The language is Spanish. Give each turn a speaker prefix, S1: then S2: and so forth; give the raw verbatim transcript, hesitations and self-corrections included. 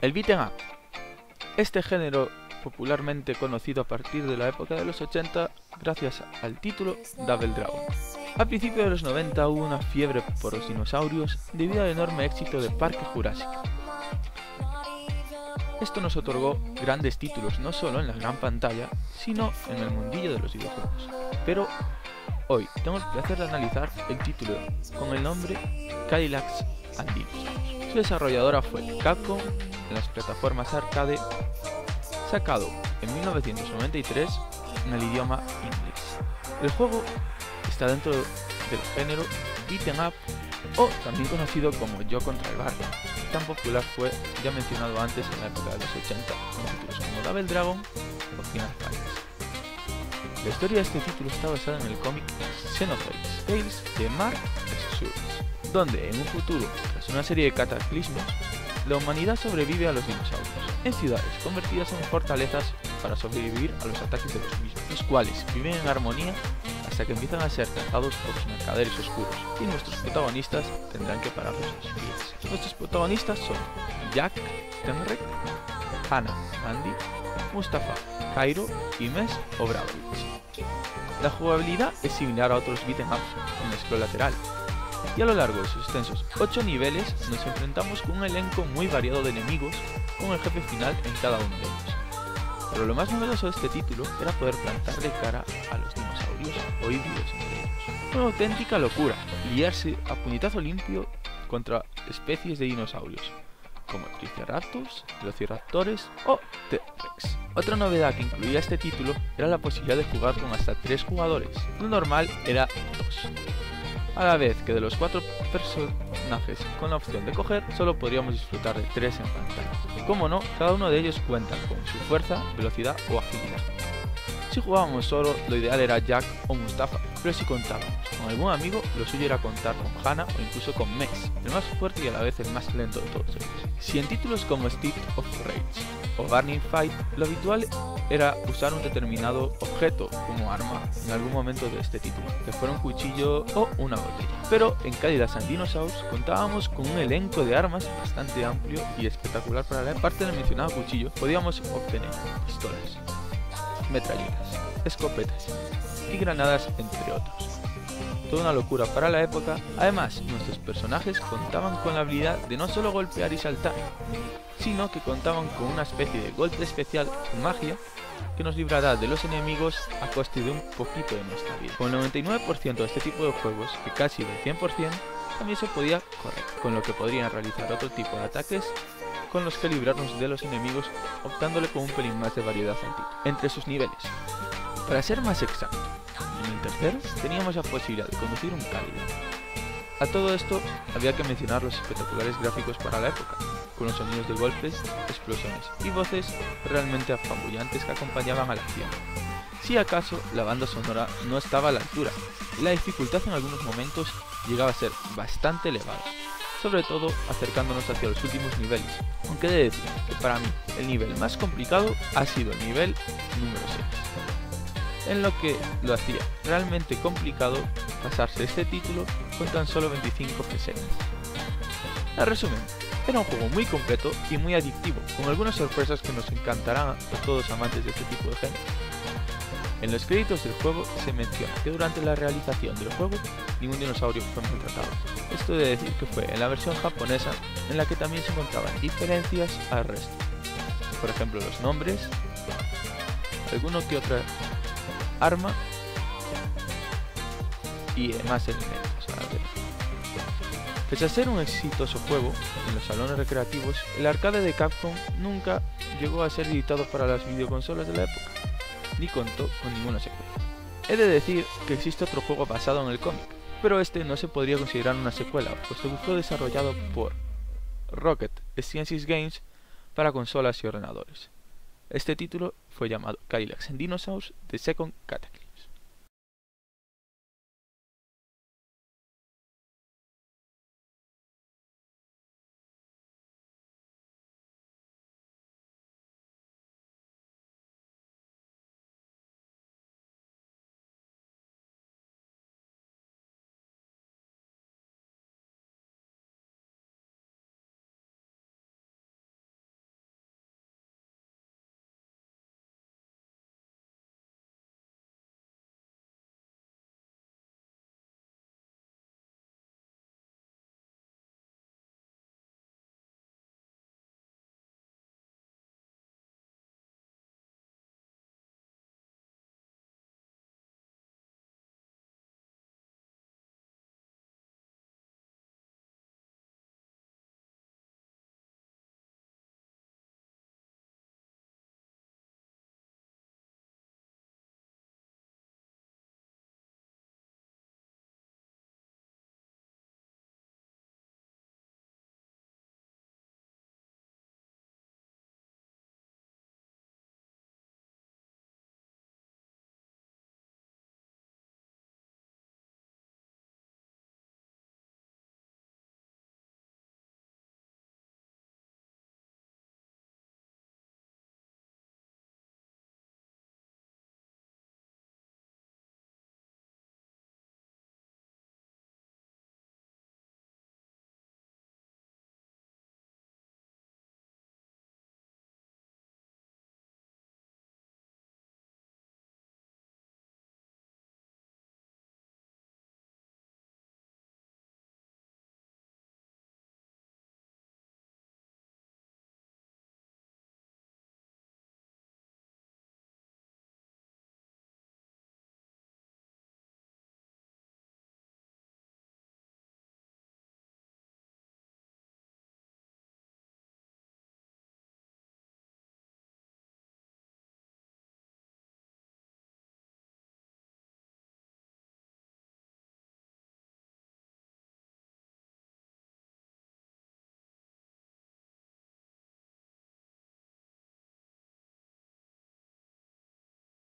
S1: El beat'em up. Este género, popularmente conocido a partir de la época de los ochenta gracias al título Double Dragon. A principios de los noventa hubo una fiebre por los dinosaurios debido al enorme éxito de Parque Jurásico. Esto nos otorgó grandes títulos no solo en la gran pantalla, sino en el mundillo de los videojuegos. Pero hoy tengo el placer de analizar el título con el nombre Cadillacs and Dinosaurs. Su desarrolladora fue Capcom en las plataformas arcade, sacado en mil novecientos noventa y tres en el idioma inglés. El juego está dentro del género beat'em up, o también conocido como Yo contra el barrio. Tan popular fue, ya mencionado antes, en la época de los ochenta, con títulos como Double Dragon o Final Fight. La historia de este título está basada en el cómic Xenozoids Tales de Mark Schultz, donde en un futuro, tras una serie de cataclismos, la humanidad sobrevive a los dinosaurios, en ciudades convertidas en fortalezas para sobrevivir a los ataques de los mismos, los cuales viven en armonía hasta que empiezan a ser cazados por los mercaderes oscuros, y nuestros protagonistas tendrán que pararlos a sus pies. Nuestros protagonistas son Jack, Tenrek, Hannah, Andy, Mustafa, Cairo y Mes o Bravovich. La jugabilidad es similar a otros beat'em ups con scroll lateral, y a lo largo de sus extensos ocho niveles nos enfrentamos con un elenco muy variado de enemigos, con el jefe final en cada uno de ellos. Pero lo más novedoso de este título era poder plantarle cara a los dinosaurios o híbridos entre ellos. Una auténtica locura, liarse a puñetazo limpio contra especies de dinosaurios, como Triceratops, Velociraptores o T-Rex. Otra novedad que incluía este título era la posibilidad de jugar con hasta tres jugadores, lo normal era dos. A la vez que de los cuatro personajes con la opción de coger, solo podríamos disfrutar de tres en pantalla. Como no, cada uno de ellos cuenta con su fuerza, velocidad o agilidad. Si jugábamos solo, lo ideal era Jack o Mustafa, pero si contábamos con algún amigo, lo suyo era contar con Hannah o incluso con Mes, el más fuerte y a la vez el más lento de todos ellos. Si en títulos como Street of Rage o Burning Fight, lo habitual era usar un determinado objeto como arma en algún momento de este título, que fuera un cuchillo o una botella. Pero en Cadillacs and Dinosaurs contábamos con un elenco de armas bastante amplio y espectacular. Para la parte del mencionado cuchillo podíamos obtener pistolas, metralletas, escopetas y granadas, entre otros. Toda una locura para la época. Además, nuestros personajes contaban con la habilidad de no solo golpear y saltar, sino que contaban con una especie de golpe especial con magia que nos librará de los enemigos a coste de un poquito de nuestra vida. Con el noventa y nueve por ciento de este tipo de juegos, que casi del cien por cien, también se podía correr, con lo que podrían realizar otro tipo de ataques con los que librarnos de los enemigos, optándole con un pelín más de variedad al título. Entre sus niveles, para ser más exacto, en el tercero teníamos la posibilidad de conducir un Cadillac. A todo esto había que mencionar los espectaculares gráficos para la época, con los sonidos de golpes, explosiones y voces realmente apabullantes que acompañaban a la acción. Si acaso la banda sonora no estaba a la altura, y la dificultad en algunos momentos llegaba a ser bastante elevada, sobre todo acercándonos hacia los últimos niveles, aunque he de decir que para mí el nivel más complicado ha sido el nivel número seis, en lo que lo hacía realmente complicado pasarse este título con tan solo veinticinco pesetas. En resumen, era un juego muy completo y muy adictivo, con algunas sorpresas que nos encantarán a todos amantes de este tipo de género. En los créditos del juego se menciona que durante la realización del juego ningún dinosaurio fue maltratado. Esto de decir que fue en la versión japonesa, en la que también se encontraban diferencias al resto. Por ejemplo, los nombres, alguno que otra arma y más elementos. A ver. Pese a ser un exitoso juego en los salones recreativos, el arcade de Capcom nunca llegó a ser editado para las videoconsolas de la época, ni contó con ninguna secuela. He de decir que existe otro juego basado en el cómic, pero este no se podría considerar una secuela, puesto que fue desarrollado por Rocket Sciences Games para consolas y ordenadores. Este título fue llamado Cadillacs and Dinosaurs: The Second Cataclysm.